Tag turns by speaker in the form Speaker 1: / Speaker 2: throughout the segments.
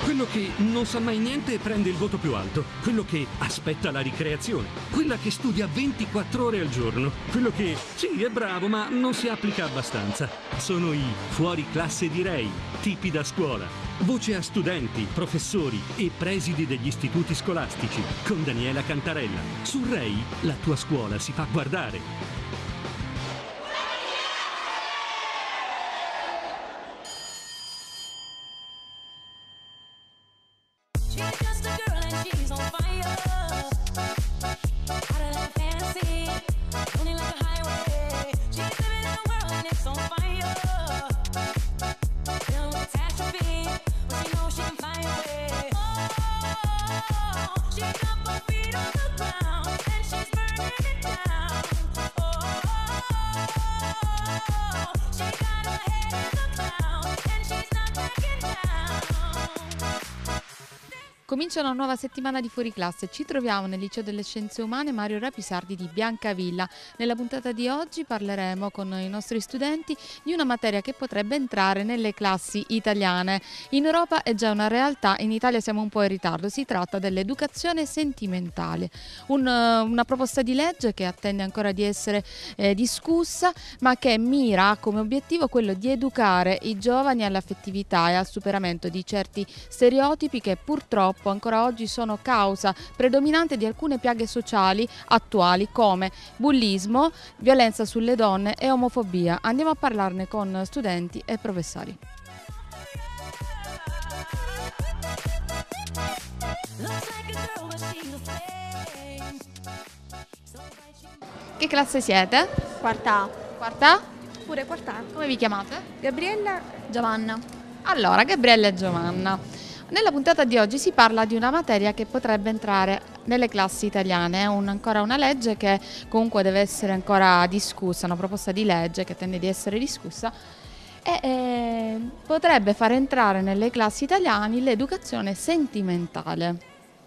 Speaker 1: quello che non sa mai niente e prende il voto più alto, quello che aspetta la ricreazione, quella che studia 24 ore al giorno, quello che, sì, è bravo, ma non si applica abbastanza. Sono i fuori classe di Ray, tipi da scuola. Voce a studenti, professori e presidi degli istituti scolastici, con Daniela Cantarella. Su Ray, la tua scuola si fa guardare.
Speaker 2: Comincia una nuova settimana di Fuori Classe. Ci troviamo nel Liceo delle Scienze Umane Mario Rapisardi di Biancavilla. Nella puntata di oggi parleremo con i nostri studenti di una materia che potrebbe entrare nelle classi italiane. In Europa è già una realtà, in Italia siamo un po' in ritardo. Si tratta dell'educazione sentimentale, una proposta di legge che attende ancora di essere discussa, ma che mira come obiettivo quello di educare i giovani all'affettività e al superamento di certi stereotipi che purtroppo ancora oggi sono causa predominante di alcune piaghe sociali attuali come bullismo, violenza sulle donne e omofobia. Andiamo a parlarne con studenti e professori. Che classe siete?
Speaker 3: Quarta A.
Speaker 2: Quarta A?
Speaker 3: Pure quarta A.
Speaker 2: Come vi chiamate?
Speaker 3: Gabriella. Giovanna.
Speaker 2: Allora, Gabriella e Giovanna. Nella puntata di oggi si parla di una materia che potrebbe entrare nelle classi italiane, è ancora una legge che comunque deve essere ancora discussa, una proposta di legge che tende di essere discussa e potrebbe far entrare nelle classi italiane l'educazione sentimentale.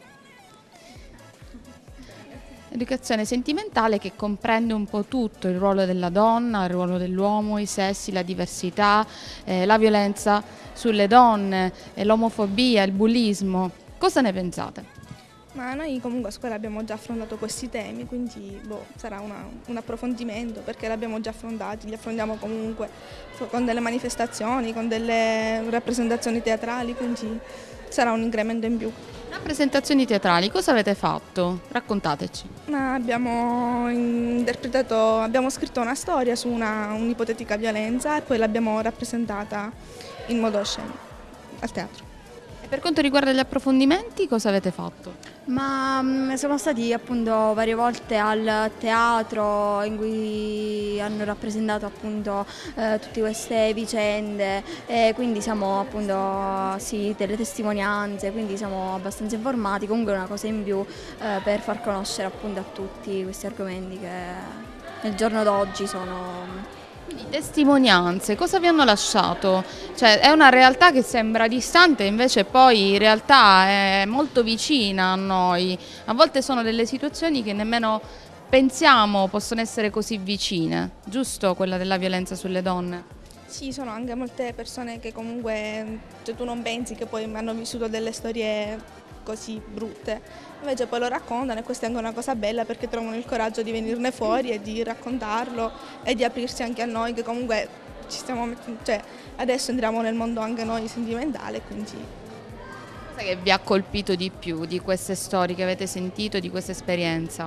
Speaker 2: Educazione sentimentale che comprende un po' tutto, il ruolo della donna, il ruolo dell'uomo, i sessi, la diversità, la violenza sulle donne, l'omofobia, il bullismo. Cosa ne pensate?
Speaker 3: Ma noi comunque a scuola abbiamo già affrontato questi temi, quindi sarà un approfondimento perché li abbiamo già affrontati, li affrontiamo comunque con delle manifestazioni, con delle rappresentazioni teatrali, quindi sarà un incremento in più.
Speaker 2: Rappresentazioni teatrali, cosa avete fatto? Raccontateci.
Speaker 3: Ma abbiamo scritto una storia su un'ipotetica violenza e poi l'abbiamo rappresentata in modo scenico al teatro.
Speaker 2: E per quanto riguarda gli approfondimenti, cosa avete fatto?
Speaker 4: Siamo stati appunto varie volte al teatro in cui hanno rappresentato appunto tutte queste vicende e quindi siamo appunto delle testimonianze, quindi siamo abbastanza informati, comunque è una cosa in più per far conoscere appunto a tutti questi argomenti che nel giorno d'oggi sono...
Speaker 2: Quindi testimonianze, cosa vi hanno lasciato? Cioè è una realtà che sembra distante, invece poi in realtà è molto vicina a noi. A volte sono delle situazioni che nemmeno pensiamo possono essere così vicine, giusto quella della violenza sulle donne?
Speaker 3: Sì, sono anche molte persone che comunque tu non pensi che poi hanno vissuto delle storie così brutte, invece poi lo raccontano e questa è anche una cosa bella perché trovano il coraggio di venirne fuori e di raccontarlo e di aprirsi anche a noi che comunque adesso entriamo nel mondo anche noi sentimentale, quindi...
Speaker 2: Cosa che vi ha colpito di più di queste storie che avete sentito, di questa esperienza?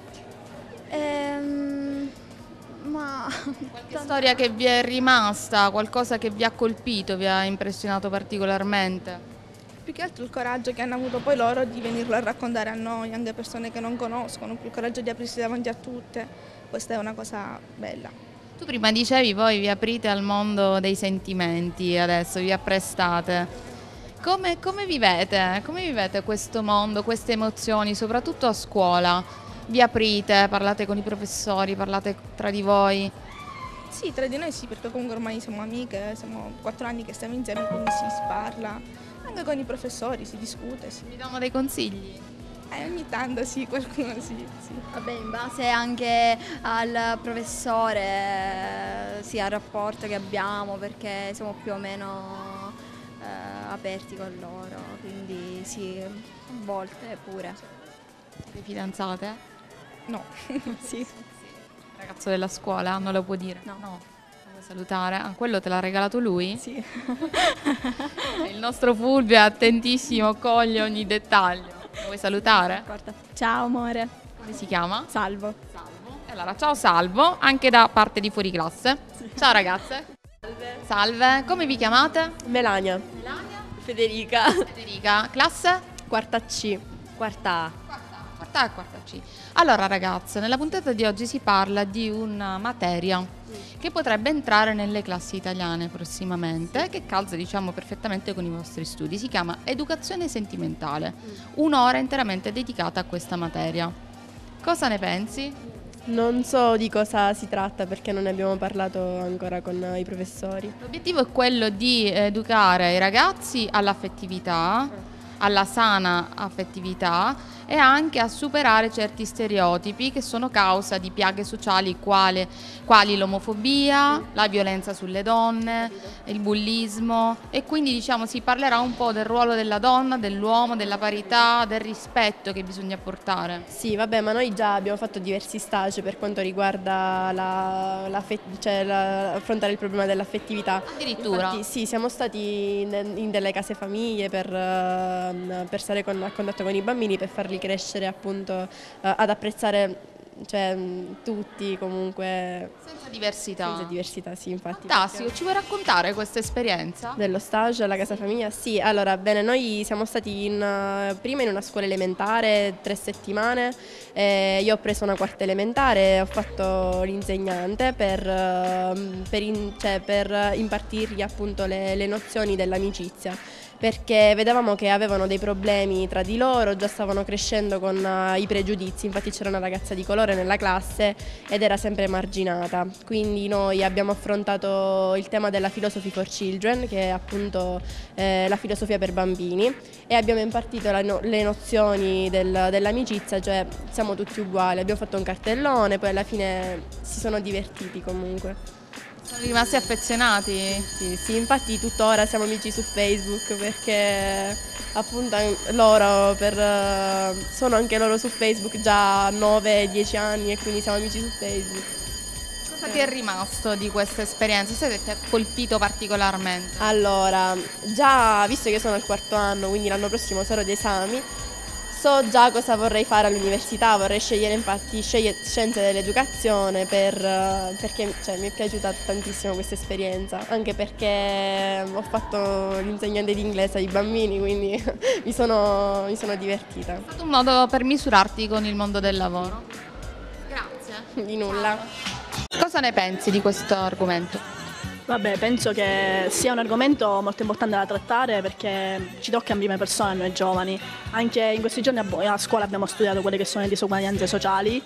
Speaker 2: Qualche storia che vi è rimasta, qualcosa che vi ha colpito, vi ha impressionato particolarmente?
Speaker 3: Più che altro il coraggio che hanno avuto poi loro di venirlo a raccontare a noi, anche persone che non conoscono, più il coraggio di aprirsi davanti a tutte, questa è una cosa bella.
Speaker 2: Tu prima dicevi voi vi aprite al mondo dei sentimenti, adesso vi apprestate. Come vivete? Come vivete questo mondo, queste emozioni, soprattutto a scuola? Vi aprite, parlate con i professori, parlate tra di voi?
Speaker 3: Sì, tra di noi sì, perché comunque ormai siamo amiche, siamo 4 anni che stiamo insieme, quindi si parla. Anche con i professori si discute. Sì.
Speaker 2: Vi danno dei consigli?
Speaker 3: Ogni tanto sì, qualcuno sì.
Speaker 4: Vabbè, in base anche al professore, sia al rapporto che abbiamo, perché siamo più o meno aperti con loro. sì, a volte pure.
Speaker 2: Siete fidanzate?
Speaker 3: No, sì.
Speaker 2: Il ragazzo della scuola non lo può dire?
Speaker 4: No.
Speaker 2: Lo vuoi salutare? Ah, quello te l'ha regalato lui?
Speaker 4: Sì.
Speaker 2: Il nostro Fulvio è attentissimo, coglie ogni dettaglio. Lo vuoi salutare?
Speaker 4: D'accordo. Ciao amore.
Speaker 2: Come si chiama?
Speaker 4: Salvo.
Speaker 2: Salvo. Allora, ciao Salvo, anche da parte di Fuori Classe. Ciao ragazze. Salve. Come vi chiamate?
Speaker 5: Melania. Federica.
Speaker 2: Federica. Classe?
Speaker 5: Quarta C. Quarta A.
Speaker 2: Quarta A e quarta C. Allora ragazze, nella puntata di oggi si parla di una materia che potrebbe entrare nelle classi italiane prossimamente, che calza diciamo perfettamente con i vostri studi. Si chiama Educazione Sentimentale, un'ora interamente dedicata a questa materia. Cosa ne pensi?
Speaker 5: Non so di cosa si tratta perché non ne abbiamo parlato ancora con i professori.
Speaker 2: L'obiettivo è quello di educare i ragazzi all'affettività, alla sana affettività e anche a superare certi stereotipi che sono causa di piaghe sociali quali l'omofobia, la violenza sulle donne, il bullismo, e quindi diciamo si parlerà un po' del ruolo della donna, dell'uomo, della parità, del rispetto che bisogna portare.
Speaker 5: Sì, vabbè, ma noi già abbiamo fatto diversi stage per quanto riguarda affrontare il problema dell'affettività.
Speaker 2: Addirittura?
Speaker 5: Infatti, sì, siamo stati in delle case famiglie per stare a contatto con i bambini, per farli crescere appunto ad apprezzare, cioè, tutti comunque.
Speaker 2: Senza diversità.
Speaker 5: Senza diversità, sì, infatti.
Speaker 2: Fantastico, ci vuoi raccontare questa esperienza?
Speaker 5: Dello stage alla casa famiglia? Sì, allora bene, noi siamo stati prima in una scuola elementare 3 settimane, io ho preso una quarta elementare, ho fatto l'insegnante per impartirgli appunto le nozioni dell'amicizia, perché vedevamo che avevano dei problemi tra di loro, già stavano crescendo con i pregiudizi. Infatti c'era una ragazza di colore nella classe ed era sempre emarginata, quindi noi abbiamo affrontato il tema della Philosophy for Children, che è appunto la filosofia per bambini, e abbiamo impartito le nozioni dell'amicizia, cioè siamo tutti uguali. Abbiamo fatto un cartellone, poi alla fine si sono divertiti comunque.
Speaker 2: Sono rimasti affezionati?
Speaker 5: Sì, infatti tuttora siamo amici su Facebook, perché appunto loro sono anche loro su Facebook già 9-10 anni, e quindi siamo amici su Facebook.
Speaker 2: Cosa ti è rimasto di questa esperienza? Cosa ti ha colpito particolarmente?
Speaker 5: Allora, già visto che sono al 4º anno, quindi l'anno prossimo sarò di esami, so già cosa vorrei fare all'università. Vorrei scegliere infatti scienze dell'educazione perché mi è piaciuta tantissimo questa esperienza, anche perché ho fatto l'insegnante di inglese ai bambini, quindi mi sono divertita.
Speaker 2: È stato un modo per misurarti con il mondo del lavoro. Grazie.
Speaker 5: Di nulla.
Speaker 2: Cosa ne pensi di questo argomento?
Speaker 6: Vabbè, penso che sia un argomento molto importante da trattare, perché ci tocca in prima persona a noi giovani. Anche in questi giorni a scuola abbiamo studiato quelle che sono le disuguaglianze sociali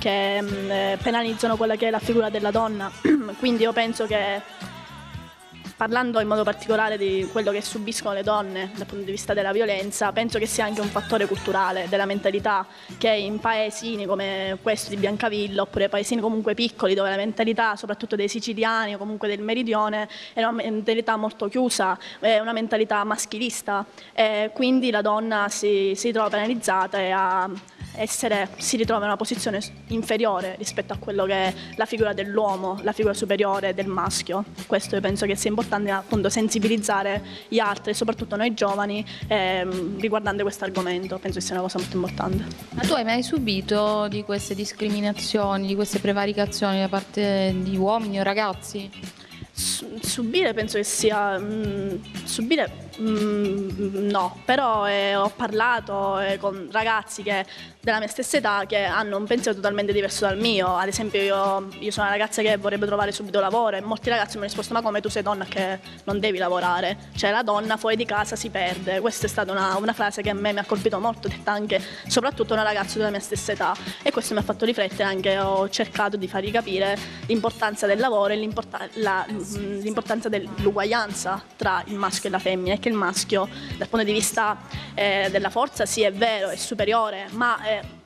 Speaker 6: che penalizzano quella che è la figura della donna. Quindi io penso che, parlando in modo particolare di quello che subiscono le donne dal punto di vista della violenza, penso che sia anche un fattore culturale, della mentalità, che in paesini come questo di Biancavilla, oppure paesini comunque piccoli, dove la mentalità soprattutto dei siciliani o comunque del meridione è una mentalità molto chiusa, è una mentalità maschilista, e quindi la donna si trova penalizzata e si ritrova in una posizione inferiore rispetto a quello che è la figura dell'uomo, la figura superiore del maschio. Questo io penso che sia importante, appunto, sensibilizzare gli altri, soprattutto noi giovani, riguardante questo argomento. Penso che sia una cosa molto importante.
Speaker 2: Ma tu hai mai subito di queste discriminazioni, di queste prevaricazioni da parte di uomini o ragazzi?
Speaker 6: Subire penso che sia subire no, però ho parlato con ragazzi della mia stessa età che hanno un pensiero totalmente diverso dal mio. Ad esempio io sono una ragazza che vorrebbe trovare subito lavoro, e molti ragazzi mi hanno risposto: ma come, tu sei donna che non devi lavorare? Cioè la donna fuori di casa si perde. Questa è stata una frase che a me mi ha colpito molto, detta anche soprattutto una ragazza della mia stessa età, e questo mi ha fatto riflettere. Anche ho cercato di fargli capire l'importanza del lavoro e l'importanza dell'uguaglianza tra il maschio e la femmina, e che il maschio dal punto di vista della forza sì, è vero, è superiore, ma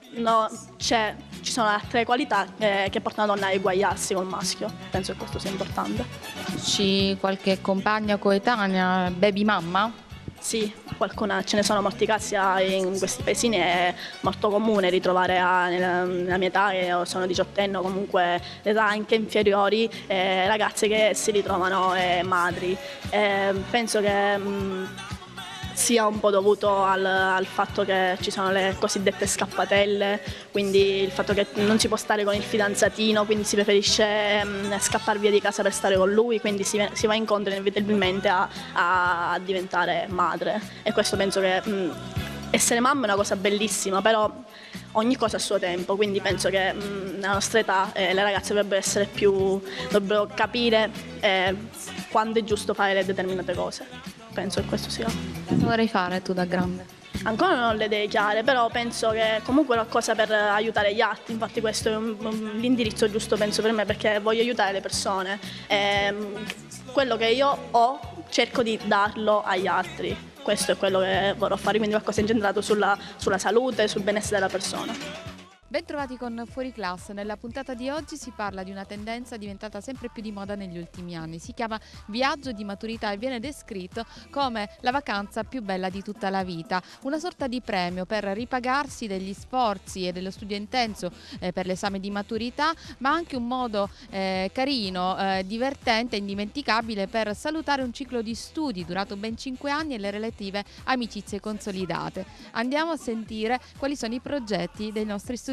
Speaker 6: ci sono altre qualità che portano la donna a eguagliarsi col maschio. Penso che questo sia importante.
Speaker 2: Qualche compagna coetanea, baby mamma?
Speaker 6: Sì, qualcuna, ce ne sono molti casi in questi paesini, è molto comune ritrovare nella mia età, che sono 18enne o comunque l'età anche inferiori, ragazze che si ritrovano madri. Penso che sia un po' dovuto al fatto che ci sono le cosiddette scappatelle, quindi il fatto che non si può stare con il fidanzatino, quindi si preferisce scappare via di casa per stare con lui, quindi si va incontro inevitabilmente a diventare madre. E questo penso che essere mamma è una cosa bellissima, però ogni cosa a suo tempo, quindi penso che nella nostra età le ragazze dovrebbero capire quando è giusto fare le determinate cose. Penso che questo sia.
Speaker 2: Cosa vorrei fare tu da grande?
Speaker 6: Ancora non ho le idee chiare, però penso che comunque è una cosa per aiutare gli altri, infatti questo è l'indirizzo giusto penso per me, perché voglio aiutare le persone. Quello che io ho cerco di darlo agli altri, questo è quello che vorrò fare, quindi qualcosa incentrato sulla salute, sul benessere della persona.
Speaker 2: Bentrovati con Fuori Classe. Nella puntata di oggi si parla di una tendenza diventata sempre più di moda negli ultimi anni. Si chiama viaggio di maturità e viene descritto come la vacanza più bella di tutta la vita, una sorta di premio per ripagarsi degli sforzi e dello studio intenso per l'esame di maturità, ma anche un modo carino, divertente e indimenticabile per salutare un ciclo di studi durato ben 5 anni e le relative amicizie consolidate. Andiamo a sentire quali sono i progetti dei nostri studenti.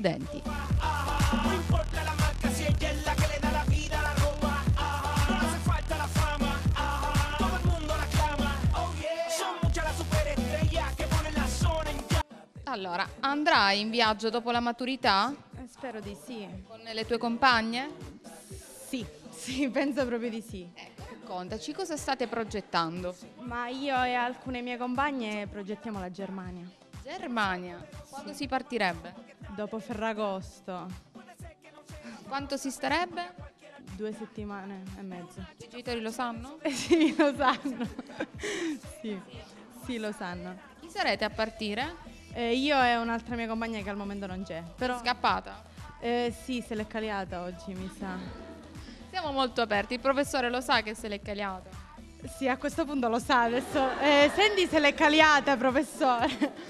Speaker 2: Allora, andrai in viaggio dopo la maturità?
Speaker 7: Spero di sì.
Speaker 2: Con le tue compagne?
Speaker 7: Sì, penso proprio di sì.
Speaker 2: Raccontaci, cosa state progettando?
Speaker 7: Ma io e alcune mie compagne progettiamo la Germania.
Speaker 2: Germania? Quando si partirebbe?
Speaker 7: Dopo Ferragosto,
Speaker 2: Quanto si starebbe?
Speaker 7: 2 settimane e mezzo.
Speaker 2: I genitori lo sanno?
Speaker 7: Sì, lo sanno. Sì, lo sanno.
Speaker 2: Chi sarete a partire?
Speaker 7: Io e un'altra mia compagna che al momento non c'è. Però
Speaker 2: Scappata?
Speaker 7: sì, se l'è caliata oggi, mi sa.
Speaker 2: Siamo molto aperti, il professore lo sa che se l'è caliata.
Speaker 7: Sì, a questo punto lo sa adesso. Senti se l'è caliata, professore.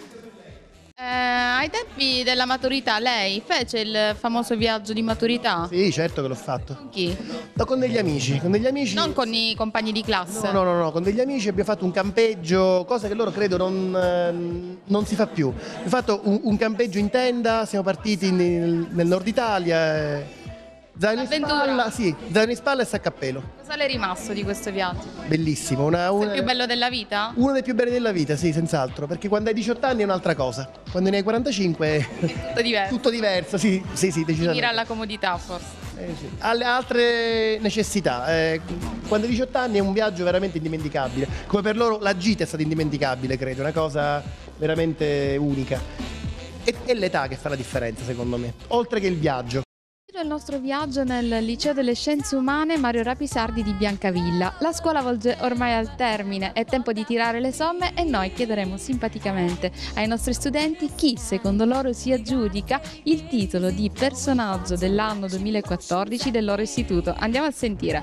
Speaker 2: Ai tempi della maturità lei fece il famoso viaggio di maturità?
Speaker 8: Sì, certo che l'ho fatto.
Speaker 2: Con chi?
Speaker 8: No, con degli amici.
Speaker 2: Non con i compagni di classe?
Speaker 8: No, con degli amici abbiamo fatto un campeggio, cosa che loro credo non si fa più. Abbiamo fatto un campeggio in tenda, siamo partiti nel nord Italia, zaino in spalla e sacco a pelo.
Speaker 2: Cosa le è rimasto di questo viaggio?
Speaker 8: Bellissimo.
Speaker 2: Il più bello della vita?
Speaker 8: Uno dei più belli della vita, sì, senz'altro, perché quando hai 18 anni è un'altra cosa, quando ne hai 45 è
Speaker 2: Tutto diverso.
Speaker 8: tutto diverso, sì, decisamente.
Speaker 2: Mira alla comodità forse.
Speaker 8: Sì. Alle altre necessità. Quando hai 18 anni è un viaggio veramente indimenticabile, come per loro la gita è stata indimenticabile, credo, una cosa veramente unica. È l'età che fa la differenza, secondo me, oltre che il viaggio.
Speaker 2: Il nostro viaggio nel Liceo delle Scienze Umane Mario Rapisardi di Biancavilla. La scuola volge ormai al termine, è tempo di tirare le somme e noi chiederemo simpaticamente ai nostri studenti chi secondo loro si aggiudica il titolo di personaggio dell'anno 2014 del loro istituto. Andiamo a sentire.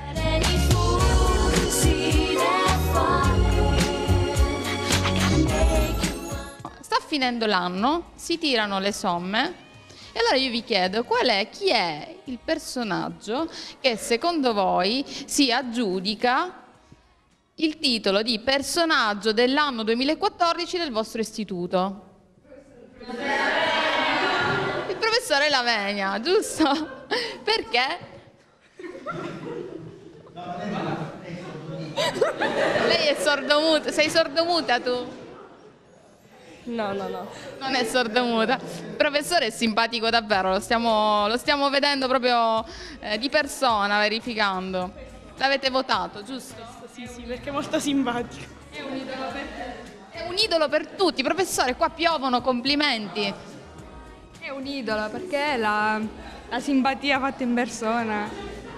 Speaker 2: Sta finendo l'anno, si tirano le somme. E allora io vi chiedo chi è il personaggio che secondo voi si aggiudica il titolo di personaggio dell'anno 2014 del vostro istituto? Il professore Lavegna, giusto? Perché? Lei è sordomuta, sei sordomuta tu?
Speaker 5: No.
Speaker 2: Non è sordomuta. Il professore è simpatico davvero, lo stiamo vedendo proprio di persona, verificando. L'avete votato, giusto?
Speaker 7: Sì, perché è molto simpatico.
Speaker 2: È un idolo per tutti. Professore, qua piovono complimenti.
Speaker 9: È un idolo perché la simpatia fatta in persona.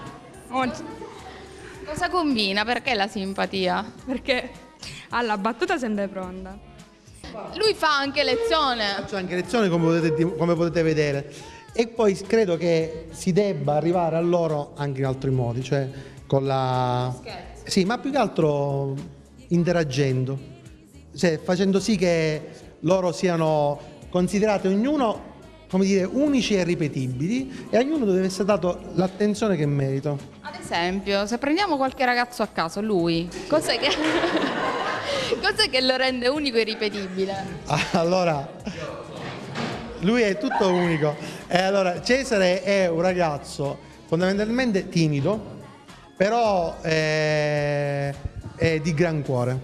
Speaker 2: Cosa combina? Perché la simpatia?
Speaker 9: Perché ha la battuta sempre pronta.
Speaker 2: Lui fa anche lezione.
Speaker 10: Faccio anche lezione come potete vedere. E poi credo che si debba arrivare a loro anche in altri modi, cioè con la... Sì, ma più che altro interagendo. cioè facendo sì che loro siano considerati ognuno, come dire, unici e ripetibili, e a ognuno deve essere dato l'attenzione che merita.
Speaker 2: Ad esempio, se prendiamo qualche ragazzo a caso, lui, cos'è che, cos'è che lo rende unico e ripetibile?
Speaker 10: Allora, lui è tutto unico. E allora, Cesare è un ragazzo fondamentalmente timido, però è di gran cuore.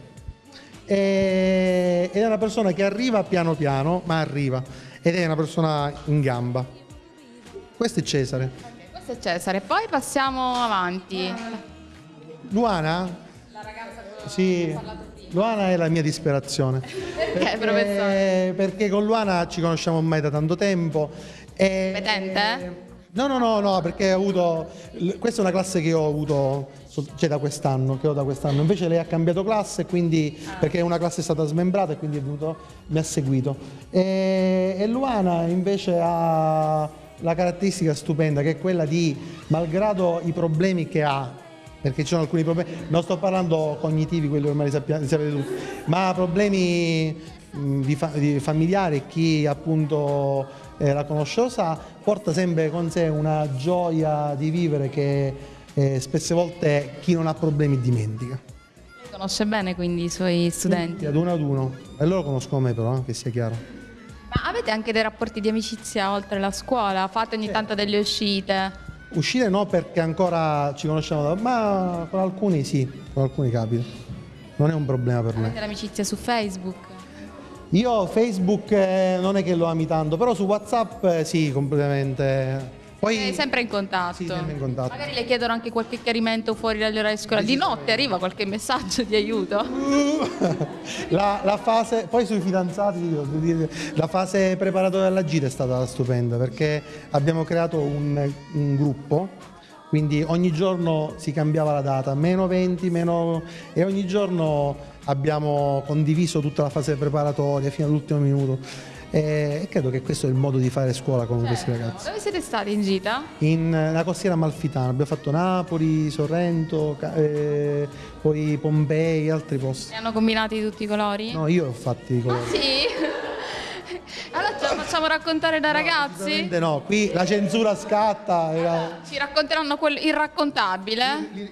Speaker 10: Ed è una persona che arriva piano piano, ma arriva. Ed è una persona in gamba. Questo è Cesare.
Speaker 2: Okay, questo è Cesare, poi passiamo avanti.
Speaker 10: Luana?
Speaker 2: La ragazza che
Speaker 10: Sì.
Speaker 2: ho parlato prima.
Speaker 10: Luana è la mia disperazione.
Speaker 2: Perché, professore?
Speaker 10: Perché con Luana ci conosciamo ormai da tanto tempo.
Speaker 2: Competente?
Speaker 10: No, perché ho avuto. Questa è una classe che ho avuto, cioè da quest'anno, che ho da quest'anno. Invece lei ha cambiato classe, quindi perché una classe è stata smembrata e quindi mi ha seguito. E Luana invece ha la caratteristica stupenda che è quella di, malgrado i problemi che ha, perché ci sono alcuni problemi, non sto parlando cognitivi, quelli ormai li sapete tutti, ma problemi di familiari, chi appunto la conosce lo sa, porta sempre con sé una gioia di vivere che spesse volte chi non ha problemi dimentica.
Speaker 2: Lei conosce bene quindi i suoi studenti?
Speaker 10: Ad uno, e loro conoscono me però, che sia chiaro.
Speaker 2: Ma avete anche dei rapporti di amicizia oltre la scuola? Fate ogni tanto delle uscite?
Speaker 10: Uscire no, perché ancora ci conosciamo, ma con alcuni sì, con alcuni capita. Non è un problema per me.
Speaker 2: Avete l'amicizia su Facebook?
Speaker 10: Io Facebook non è che lo ami tanto, però su WhatsApp sì, completamente. Poi
Speaker 2: Sei sempre in contatto?
Speaker 10: Sì, sempre in contatto.
Speaker 2: Magari le chiedono anche qualche chiarimento fuori dagli orari di scuola. Di notte arriva qualche messaggio di aiuto?
Speaker 10: La fase, poi sui fidanzati, devo dire, la fase preparatoria alla gita è stata stupenda, perché abbiamo creato un gruppo, quindi ogni giorno si cambiava la data, -20, e ogni giorno abbiamo condiviso tutta la fase preparatoria fino all'ultimo minuto. E credo che questo è il modo di fare scuola con questi ragazzi.
Speaker 2: Dove siete stati in gita?
Speaker 10: In la costiera amalfitana, abbiamo fatto Napoli, Sorrento, poi Pompei e altri posti.
Speaker 2: Ne hanno combinati di tutti i colori?
Speaker 10: No, io ho fatti i colori.
Speaker 2: Ah sì? Allora ce la facciamo raccontare dai ragazzi?
Speaker 10: No, qui la censura scatta.
Speaker 2: Ci racconteranno il raccontabile?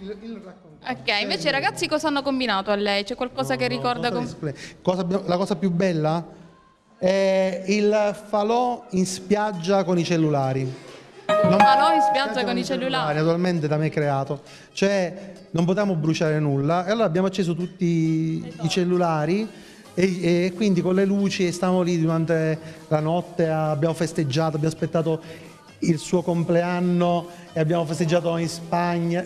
Speaker 2: Ok, invece i ragazzi cosa hanno combinato a lei? C'è qualcosa che ricorda?
Speaker 10: La cosa più bella? È il falò in spiaggia con i cellulari.
Speaker 2: Falò in spiaggia con i cellulari?
Speaker 10: Naturalmente da me creato. Cioè non potevamo bruciare nulla e allora abbiamo acceso tutti i cellulari e quindi con le luci stavamo lì durante la notte, abbiamo festeggiato, abbiamo aspettato il suo compleanno e abbiamo festeggiato in Spagna,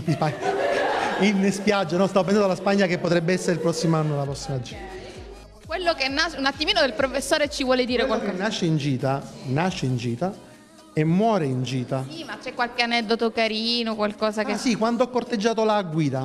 Speaker 10: in spiaggia, no? Stavo pensando alla Spagna che potrebbe essere il prossimo anno, la prossima gita.
Speaker 2: Quello che nasce, un attimino del professore ci vuole dire qualcosa.
Speaker 10: Nasce in gita e muore in gita.
Speaker 2: Sì, ma c'è qualche aneddoto carino, qualcosa che...
Speaker 10: Sì, quando ho corteggiato la guida.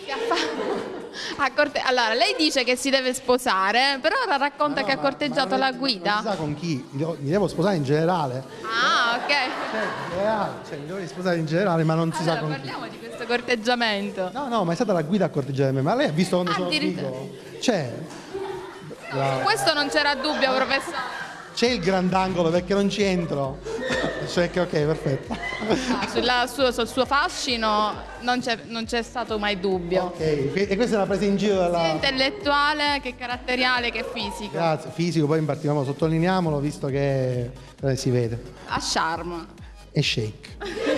Speaker 2: Allora, lei dice che si deve sposare, però ora racconta che ha corteggiato la guida.
Speaker 10: Non si sa con chi, mi devo sposare in generale.
Speaker 2: Ah, ok.
Speaker 10: Mi devo sposare in generale, ma non si sa con chi.
Speaker 2: Parliamo di questo corteggiamento.
Speaker 10: No, ma è stata la guida a corteggiare me, ma lei ha visto quando sono figo?
Speaker 2: Questo non c'era dubbio, professore.
Speaker 10: C'è il grandangolo perché non ci entro. Cioè che ok, perfetto.
Speaker 2: Sul suo fascino non c'è stato mai dubbio.
Speaker 10: Ok, e questa è una presa in giro della...
Speaker 2: Sia intellettuale che caratteriale che fisico.
Speaker 10: Grazie, fisico, poi in particolare sottolineiamolo visto che si vede.
Speaker 2: A charme.
Speaker 10: E shake.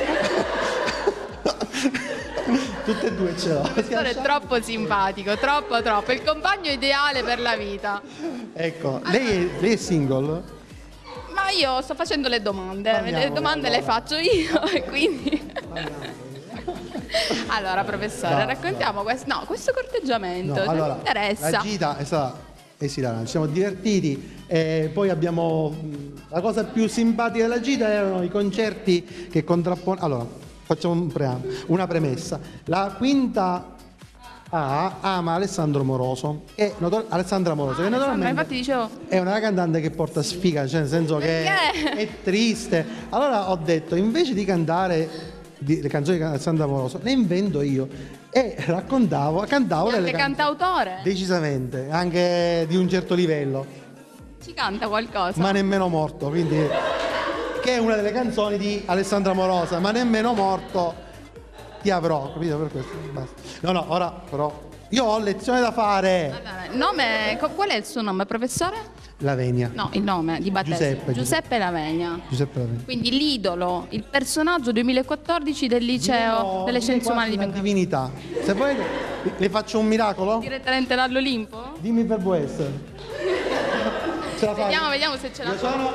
Speaker 10: Tutte e due ce l'ho.
Speaker 2: Il professore è troppo simpatico, troppo. Il compagno ideale per la vita.
Speaker 10: Ecco, lei è single?
Speaker 2: Ma io sto facendo le domande. Le domande le faccio io e quindi... Allora, professore, raccontiamo questo corteggiamento.
Speaker 10: No, allora,
Speaker 2: mi interessa.
Speaker 10: La gita è stata esilarante, ci siamo divertiti. Poi abbiamo... La cosa più simpatica della gita erano i concerti che contrapponevano... Allora, facciamo una premessa. La quinta A ama Alessandro Moroso Alessandra Moroso, che naturalmente
Speaker 2: infatti dicevo,
Speaker 10: è una cantante che porta sfiga, cioè nel senso che è triste. Allora ho detto, invece di cantare le canzoni di Alessandra Moroso, le invento io e cantavo
Speaker 2: Grande cantautore.
Speaker 10: Decisamente, anche di un certo livello.
Speaker 2: Ci canta qualcosa?
Speaker 10: Ma nemmeno morto, quindi che è una delle canzoni di Alessandra Morosa, ma nemmeno morto ti avrò, capito? Per questo basta. No, ora però io ho lezione da fare.
Speaker 2: Nome, qual è il suo nome, professore?
Speaker 10: Lavenia.
Speaker 2: No, il nome di battesimo. Giuseppe Lavenia.
Speaker 10: Giuseppe Lavenia.
Speaker 2: Quindi l'idolo, il personaggio 2014 del liceo delle scienze umane di
Speaker 10: una
Speaker 2: Bianca.
Speaker 10: divinità. Se volete le faccio un miracolo?
Speaker 2: Direttamente dall'Olimpo?
Speaker 10: Dimmi il verbo essere. Ce la fai?
Speaker 2: Vediamo se ce la fai.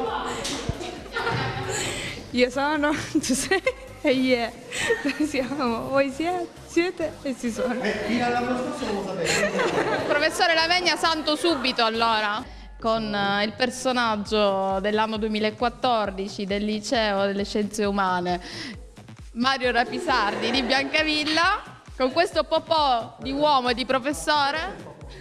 Speaker 9: Io sono Giuseppe e yeah. Siamo, voi siete e si sono.
Speaker 10: Fino all'anno scorso non lo sapevo.
Speaker 2: Professore Lavenia, santo subito allora. Con il personaggio dell'anno 2014 del liceo delle scienze umane, Mario Rapisardi di Biancavilla, con questo popò di uomo e di professore.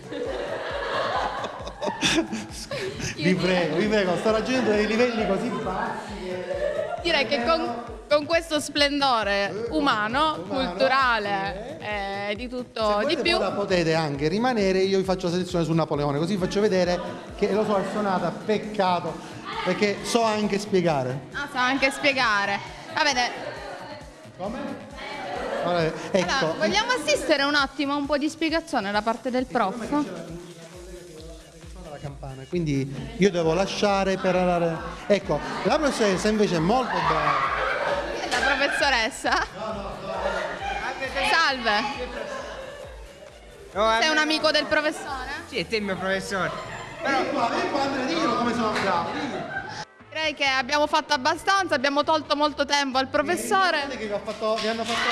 Speaker 10: Vi prego, sto raggiungendo dei livelli così bassi.
Speaker 2: Direi che con questo splendore umano, culturale, di tutto di più.
Speaker 10: Ora potete anche rimanere, io vi faccio la selezione su Napoleone, così vi faccio vedere che lo so, è suonata, peccato, perché so anche spiegare.
Speaker 2: Ah, sa anche spiegare. Va bene.
Speaker 10: Come? Allora, ecco.
Speaker 2: Allora, vogliamo assistere un attimo a un po' di spiegazione da parte del prof?
Speaker 10: La campana, quindi io devo lasciare per andare. Ecco, la professoressa invece è molto brava.
Speaker 2: La professoressa? Salve. Sei un amico del professore?
Speaker 11: Sì, è te il mio professore.
Speaker 10: Vieni qua Andrea, diglielo come sono bravo.
Speaker 2: Direi che abbiamo fatto abbastanza, abbiamo tolto molto tempo al professore.
Speaker 10: Che vi hanno fatto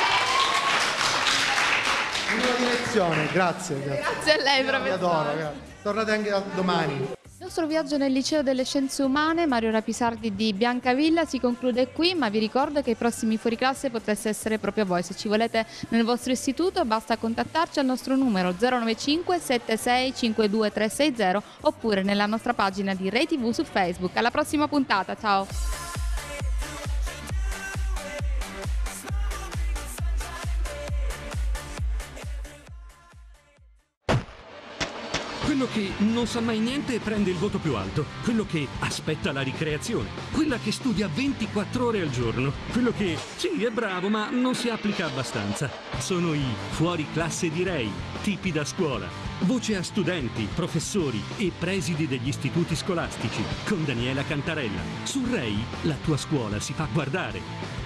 Speaker 10: una direzione, grazie.
Speaker 2: Grazie a lei, professore.
Speaker 10: Vi adoro, grazie. Tornate anche domani.
Speaker 2: Il nostro viaggio nel liceo delle scienze umane Mario Rapisardi di Biancavilla si conclude qui, ma vi ricordo che i prossimi fuoriclasse potreste essere proprio voi. Se ci volete nel vostro istituto basta contattarci al nostro numero 095 76 52 360 oppure nella nostra pagina di Rai TV su Facebook. Alla prossima puntata, ciao!
Speaker 1: Quello che non sa mai niente e prende il voto più alto. Quello che aspetta la ricreazione. Quella che studia 24 ore al giorno. Quello che, sì, è bravo, ma non si applica abbastanza. Sono i fuori classe di Rai, tipi da scuola. Voce a studenti, professori e presidi degli istituti scolastici. Con Daniela Cantarella. Su Rai, la tua scuola si fa guardare.